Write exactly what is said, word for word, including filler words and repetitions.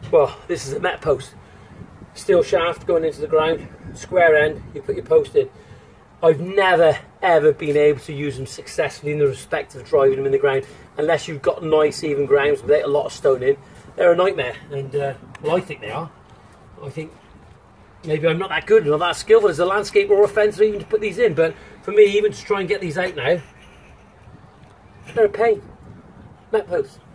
well, this is a met post. Steel shaft going into the ground, square end, you put your post in. I've never ever been able to use them successfully in the respect of driving them in the ground unless you've got nice even grounds without a lot of stone in. They're a nightmare, and uh, well, I think they are. I think maybe I'm not that good, not that skillful as a landscaper or a fencer even to put these in, but for me, even to try and get these out now, they're a pain. Met posts.